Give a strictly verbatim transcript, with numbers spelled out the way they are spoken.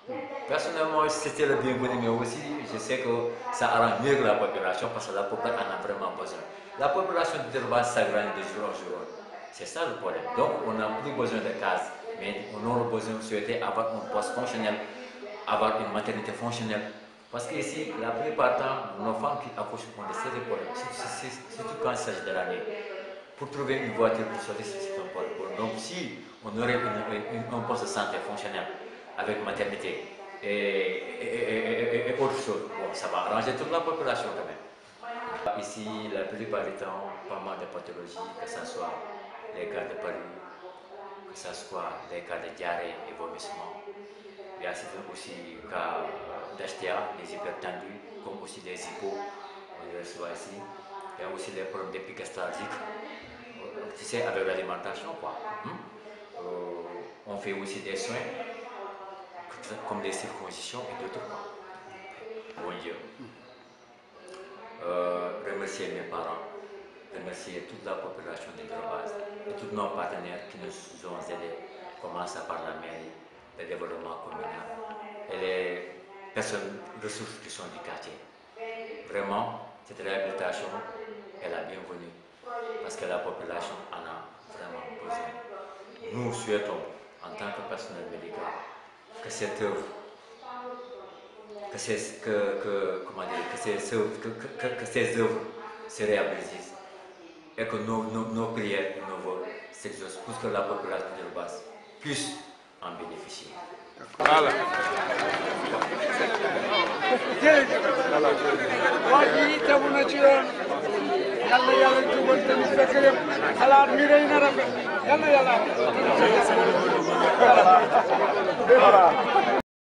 Personnellement, c'était le bienvenu, mais aussi, je sais que ça arrange mieux que la population parce que la population en a vraiment besoin. La population de Durban s'agrandit de jour en jour. C'est ça le problème. Donc, on n'a plus besoin de cases, mais on aura besoin de souhaiter avoir un poste fonctionnel, avoir une maternité fonctionnelle. Parce qu'ici, la plupart du temps, nos femmes qui accouchent ont des sérieux problèmes, surtout quand il s'agit de l'année. Pour trouver une voiture pour sortir, c'est un problème. Donc, si on aurait une, une, un poste de santé fonctionnel avec maternité et, et, et, et autre chose, bon, ça va arranger toute la population quand même. Ici, la plupart du temps, pas mal de pathologies, que ce soit les cas de palu, que ce soit les cas de diarrhée et vomissement. Il y a aussi des cas d'H T A, les hypertendus, comme aussi les hypos, on les reçoit ici. Il y a aussi les problèmes d'épigastralgique, tu sais, avec l'alimentation, quoi. Hum? Euh, on fait aussi des soins, comme des circoncisions et d'autres, quoi. Bon Dieu. Euh, remercier mes parents, remercier toute la population de Durban et tous nos partenaires qui nous ont aidés, commençant par la mairie, le développement communal et les personnes ressources qui sont du quartier. Vraiment, cette réhabilitation est la bienvenue parce que la population en a vraiment besoin. Nous souhaitons, en tant que personnel médical, que cette œuvre, que ces, que, que, comment dire, que ces, que, que, que ces œuvres se réhabilitent et que nos, nos, nos prières et nos voeux s'exaucent pour que la population de Durban puisse en bénéficier. Voilà. waa ji tegu na ci yoon yàlla yàlla jubal tamit fekk lépp xalaat mi rëy na rafet yàlla yàlla